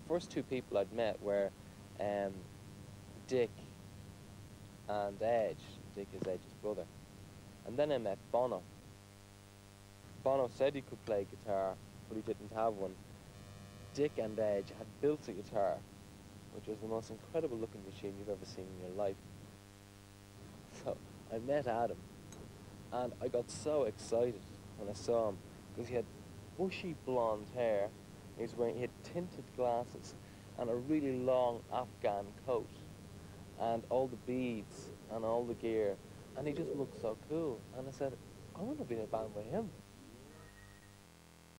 first two people I'd met were um, Dick and Edge. Dick is Edge's brother. And then I met Bono. Bono said he could play guitar, but he didn't have one. Dick and Edge had built a guitar, which was the most incredible looking machine you've ever seen in your life. So I met Adam, and I got so excited when I saw him, because he had bushy blonde hair, he had tinted glasses, and a really long Afghan coat, and all the beads, and all the gear, and he just looked so cool. And I said, I want to be in a band with him.